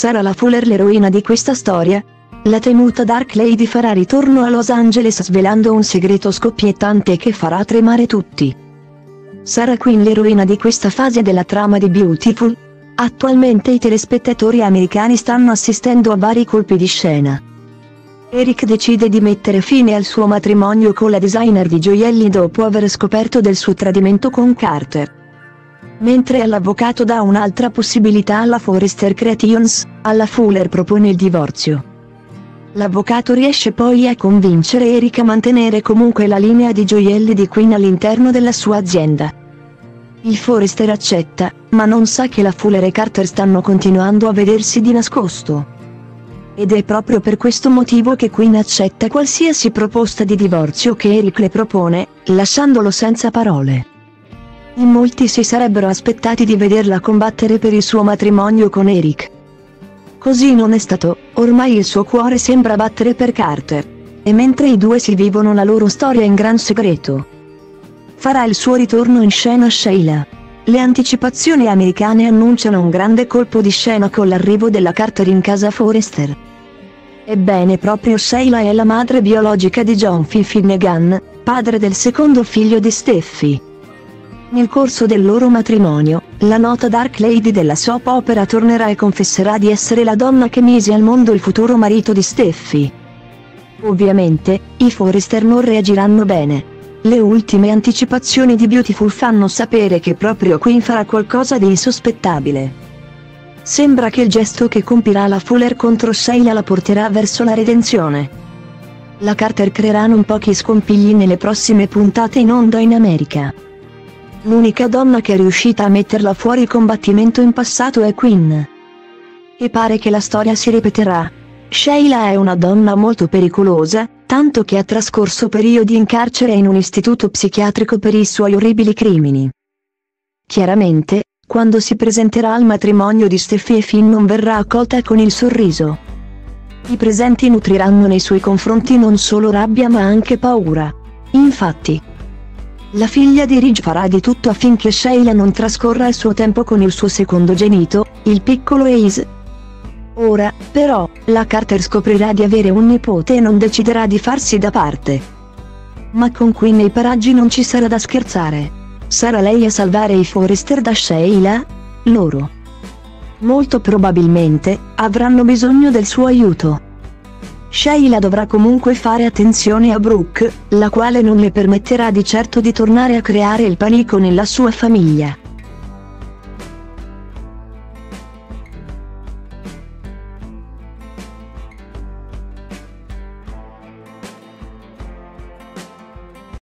Sarà la Fuller l'eroina di questa storia? La temuta Dark Lady farà ritorno a Los Angeles svelando un segreto scoppiettante che farà tremare tutti. Sarà Quinn l'eroina di questa fase della trama di Beautiful? Attualmente i telespettatori americani stanno assistendo a vari colpi di scena. Eric decide di mettere fine al suo matrimonio con la designer di gioielli dopo aver scoperto del suo tradimento con Carter. Mentre l'avvocato dà un'altra possibilità alla Forrester Creations, alla Fuller propone il divorzio. L'avvocato riesce poi a convincere Eric a mantenere comunque la linea di gioielli di Quinn all'interno della sua azienda. Il Forrester accetta, ma non sa che la Fuller e Carter stanno continuando a vedersi di nascosto. Ed è proprio per questo motivo che Quinn accetta qualsiasi proposta di divorzio che Eric le propone, lasciandolo senza parole. In molti si sarebbero aspettati di vederla combattere per il suo matrimonio con Eric. Così non è stato, ormai il suo cuore sembra battere per Carter. E mentre i due si vivono la loro storia in gran segreto. Farà il suo ritorno in scena Sheila. Le anticipazioni americane annunciano un grande colpo di scena con l'arrivo della Carter in casa Forrester. Ebbene proprio Sheila è la madre biologica di John Finnegan, padre del secondo figlio di Steffi. Nel corso del loro matrimonio, la nota Dark Lady della soap opera tornerà e confesserà di essere la donna che mise al mondo il futuro marito di Steffi. Ovviamente, i Forrester non reagiranno bene. Le ultime anticipazioni di Beautiful fanno sapere che proprio Quinn farà qualcosa di insospettabile. Sembra che il gesto che compirà la Fuller contro Sheila la porterà verso la redenzione. La Carter creerà non pochi scompigli nelle prossime puntate in onda in America. L'unica donna che è riuscita a metterla fuori combattimento in passato è Quinn. E pare che la storia si ripeterà. Sheila è una donna molto pericolosa, tanto che ha trascorso periodi in carcere e in un istituto psichiatrico per i suoi orribili crimini. Chiaramente, quando si presenterà al matrimonio di Steffi e Finn non verrà accolta con il sorriso. I presenti nutriranno nei suoi confronti non solo rabbia ma anche paura. Infatti, la figlia di Ridge farà di tutto affinché Sheila non trascorra il suo tempo con il suo secondogenito, il piccolo Ace. Ora, però, la Carter scoprirà di avere un nipote e non deciderà di farsi da parte. Ma con Quinn nei paraggi non ci sarà da scherzare. Sarà lei a salvare i Forrester da Sheila? Loro, molto probabilmente, avranno bisogno del suo aiuto. Sheila dovrà comunque fare attenzione a Brooke, la quale non le permetterà di certo di tornare a creare il panico nella sua famiglia.